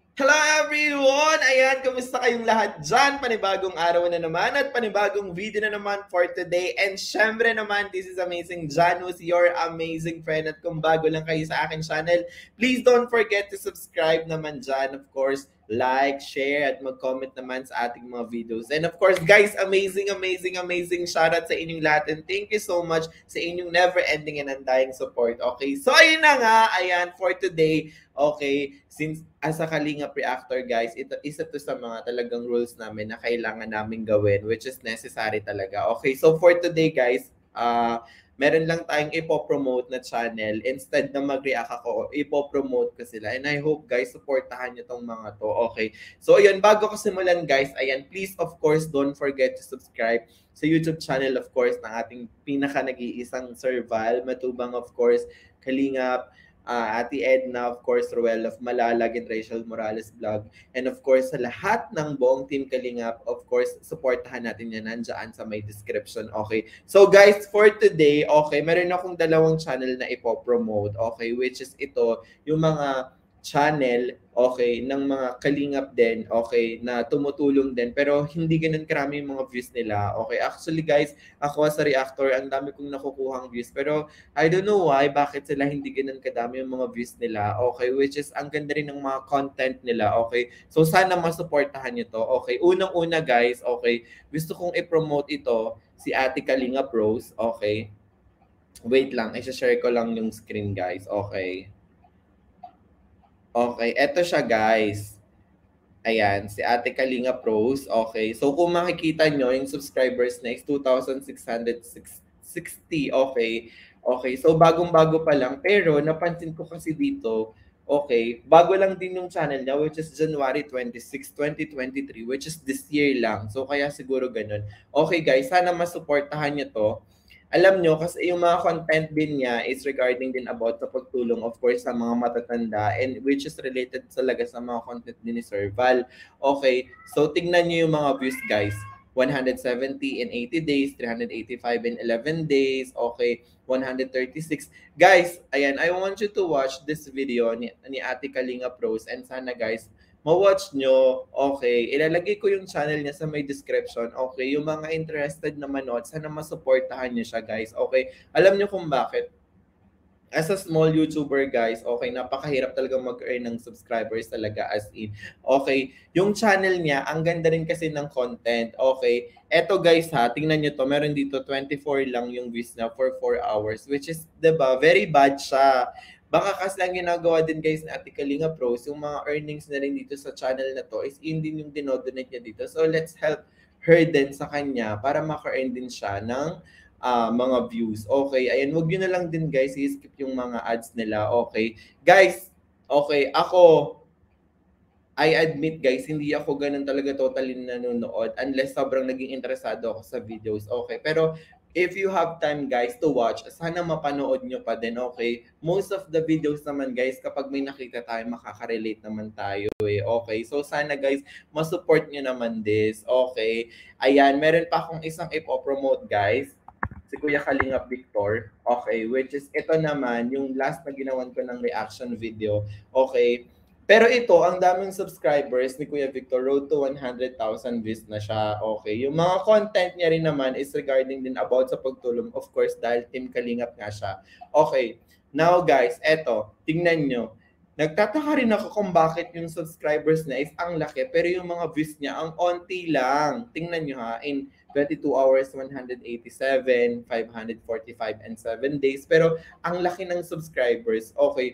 Hello everyone! Ayan, kumusta kayong lahat dyan? Panibagong araw na naman at panibagong video na naman for today. And syempre naman, this is Amazing Janus, your amazing friend. At kung bago lang kayo sa akin channel, please don't forget to subscribe naman dyan. Of course, like, share, at mag-comment naman sa ating mga videos. And of course, guys, amazing shoutout sa inyong lahat. And thank you so much sa inyong never-ending and undying support. Okay, so ayun na nga, ayan, for today, okay, since as a Kalingap Reactor guys, ito isa to sa mga talagang rules namin na kailangan namin gawin, which is necessary talaga. Okay, so for today guys, meron lang tayong ipopromote na channel. Instead na mag-react ako, ipopromote ko sila. And I hope guys, supportahan nyo tong mga to. Okay, so yun, bago ko simulan guys, ayan, please of course don't forget to subscribe sa YouTube channel of course ng ating pinaka-nag-iisang Sir Val Matubang, of course, Kalingap, Ate Edna, of course, Ruel of Malalag and Rachel Morales Vlog. And of course, sa lahat ng buong Team Kalingap, of course, supportahan natin yan nandiyan sa may description. Okay. So guys, for today, okay, meron akong dalawang channel na ipopromote. Okay, which is ito, yung mga channel, okay, ng mga kalingap din, okay, na tumutulong din. Pero hindi ganun karami yung mga views nila. Okay, actually guys, ako sa reactor, ang dami kong nakukuhang views. Pero I don't know why, bakit sila hindi ganun kadami yung mga views nila. Okay, which is ang ganda rin ng mga content nila. Okay, so sana masuportahan nyo to. Okay, unang-una guys, okay, gusto kong i-promote ito, si Ate Kalinga Pros. Okay, wait lang, i-share ko lang yung screen guys. Okay. Okay, eto siya guys. Ayan, si Ate Kalinga Pros. Okay, so kung makikita nyo, yung subscribers na is 2,660. Okay, okay. So bagong-bago pa lang. Pero napansin ko kasi dito, okay, bago lang din yung channel niya, which is January 26, 2023, which is this year lang. So kaya siguro ganun. Okay guys, sana masuportahan nyo to. Alam nyo, kasi yung mga content din niya is regarding din about sa pagtulong, of course, sa mga matatanda, and which is related talaga sa mga content din ni Sir Val. Okay, so tignan nyo yung mga views, guys. 170 in 80 days, 385 in 11 days, okay, 136. Guys, ayan, I want you to watch this video ni Ate Kalinga Pros, and sana guys, ma-watch nyo, okay, ilalagay ko yung channel niya sa may description, okay, yung mga interested na manood, sana masuportahan nyo siya guys, okay, alam nyo kung bakit, as a small YouTuber guys, okay, napakahirap talaga mag-earn ng subscribers talaga as in, okay, yung channel niya, ang ganda rin kasi ng content, okay, eto guys ha, tingnan nyo to, meron dito 24 lang yung views na for 4 hours, which is, diba, very bad siya. Baka kasi lang ginagawa din guys ni Ate Kalinga Pros, yung mga earnings na rin dito sa channel na to is yun din yung dinodonate niya dito. So let's help her din sa kanya para maka-earn din siya ng mga views. Okay, ayan, wag nyo na lang din guys, i-skip yung mga ads nila. Okay, guys, okay, ako, I admit guys, hindi ako ganun talaga totally nanonood unless sobrang naging interesado ako sa videos. Okay, pero if you have time guys to watch, sana mapanood nyo pa din, okay? Most of the videos naman guys, kapag may nakita tayo, makaka-relate naman tayo eh, okay? So sana guys, masupport nyo naman this, okay? Ayan, meron pa akong isang ipopromote guys, si Kuya Kalingap Victor, okay? Which is, ito naman, yung last na ginawan ko ng reaction video, okay? Pero ito, ang daming subscribers ni Kuya Victor, road to 100,000 views na siya. Okay. Yung mga content niya rin naman is regarding din about sa pagtulong. Of course, dahil Team Kalingap nga siya. Okay. Now guys, eto, tingnan nyo. Nagtataka rin ako kung bakit yung subscribers niya is ang laki, pero yung mga views niya ang onti lang. Tingnan nyo ha, in 22 hours, 187, 545, and 7 days. Pero ang laki ng subscribers. Okay.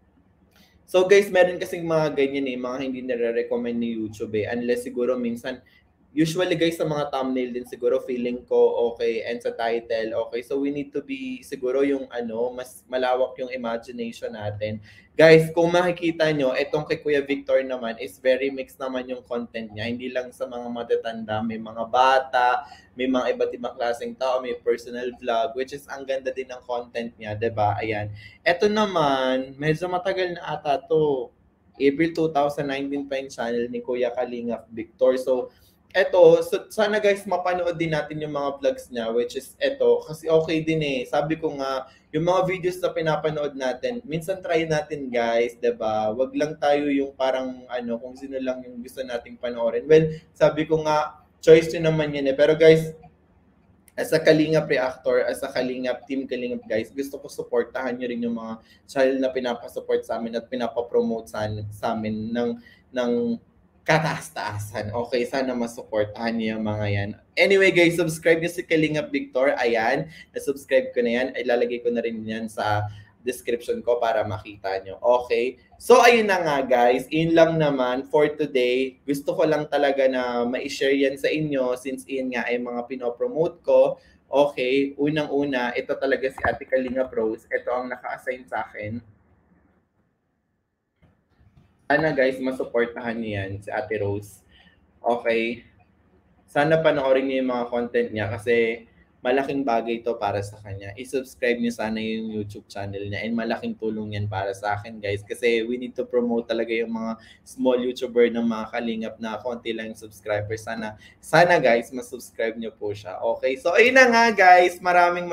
So guys, meron kasing mga ganyan eh, mga hindi nare-recommend ni YouTube eh. Unless siguro minsan, usually guys sa mga thumbnail din siguro feeling ko okay, and sa title okay. So we need to be siguro yung ano, mas malawak yung imagination natin. Guys, kung makikita nyo, etong kay Kuya Victor naman is very mixed naman yung content niya. Hindi lang sa mga matatanda, may mga bata, may mga iba't ibang klaseng tao, may personal vlog, which is ang ganda din ng content niya, 'di ba? Ayan. Eto naman, medyo matagal na ata to. April 2019 pa yung channel ni Kuya Kalingap Victor. So, eto, so, sana guys mapanood din natin yung mga vlogs niya, which is eto, kasi okay din eh. Sabi ko nga, yung mga videos na pinapanood natin, minsan try natin guys, 'di ba? Wag lang tayo yung parang ano, kung sino lang yung gusto nating panoorin. Well, sabi ko nga, choice yun naman yun eh. Pero guys, as a Kalingap reactor, as a Kalingap, Team Kalingap guys, gusto ko supportahan nyo rin yung mga channel na pinapasupport sa amin at pinapapromote sa amin ng kataas-taasan. Okay, sana masuportahan niyo yung mga yan. Anyway guys, subscribe nyo si Kalingap Victor. Ayan, na-subscribe ko na yan. Ilalagay ko na rin yan sa description ko para makita nyo. Okay? So, ayun na nga guys. Yun lang naman for today. Gusto ko lang talaga na ma-share yan sa inyo since yun nga ay mga pinopromote ko. Okay, unang-una, ito talaga si Ate Kalinga Pros. Ito ang naka-assign sa akin. Sana guys, masuportahan niyo yan si Ate Rose. Okay? Sana panoorin niyo yung mga content niya kasi malaking bagay to para sa kanya. I-subscribe niyo sana yung YouTube channel niya and malaking tulong yan para sa akin guys kasi we need to promote talaga yung mga small YouTuber ng mga kalingap na konti lang yung subscribers. Sana guys, mas-subscribe niyo po siya. Okay, so ayun na nga guys, maraming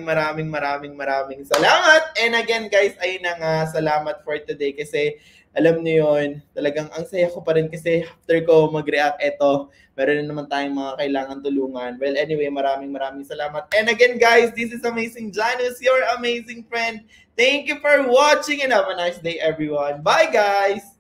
salamat. And again guys, ayun na nga, salamat for today kasi alam niyo yun, talagang ang saya ko pa rin kasi after ko mag-react eto, meron na naman tayong mga kailangan tulungan. Well, anyway, maraming salamat. And again, guys, this is Amazing Janus, your amazing friend. Thank you for watching and have a nice day, everyone. Bye, guys!